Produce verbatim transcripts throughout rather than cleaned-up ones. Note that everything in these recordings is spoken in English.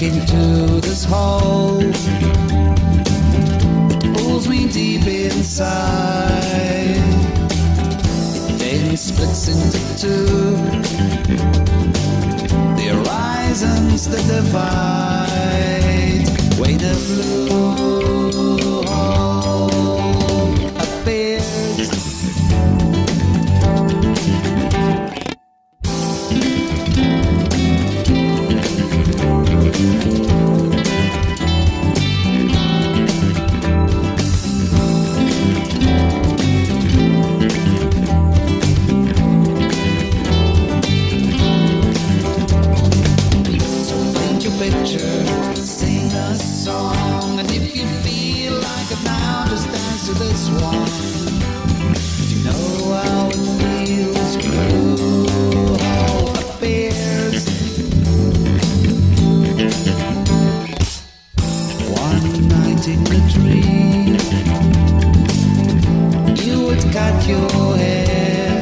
into this hole that pulls me deep inside. It then splits into two, the horizons that divide. When the blue hole appears, sing a song, and if you feel like it now, just dance to this one. If you know how it feels, blue hole appears. One night in the dream, you would cut your hair.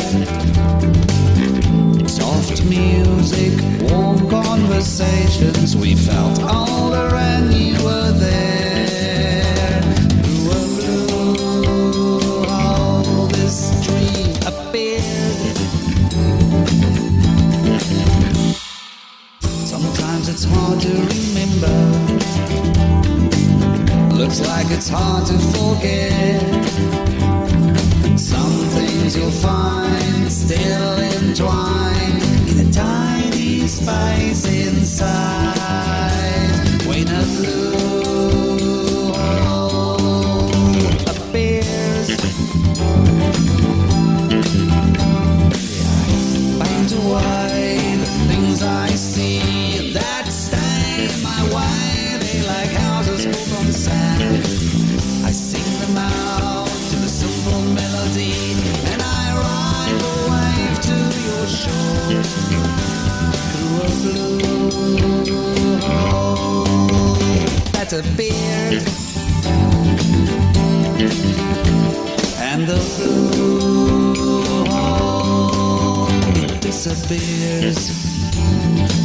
Soft music, warm conversations, we felt older and you were there. Through a blue hole, this dream appeared. Sometimes it's hard to remember, looks like it's hard to forget. Some things you'll find still entwined in a tiny space inside. When a blue hole appears, paint away the things I see that stay in my way. They like houses built on sand. I sing them out to the simple melody, and I ride the wave to your shore. Through a blue hole that appeared, and the blue hole, it disappears.